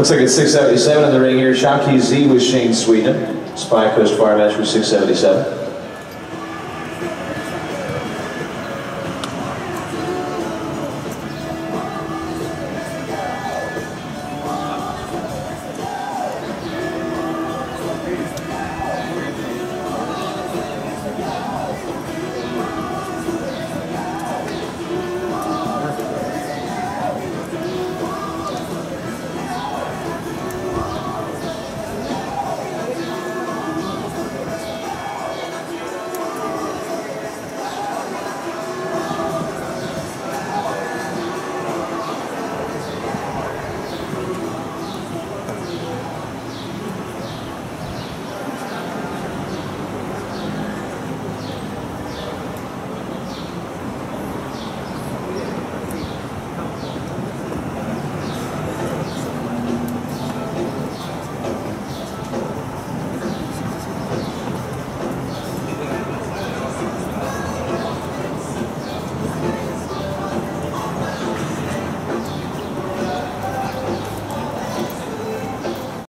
Looks like it's 677 in the ring here. Shockey Z with Shane Sweeten. Spy Coast Fire match for 677.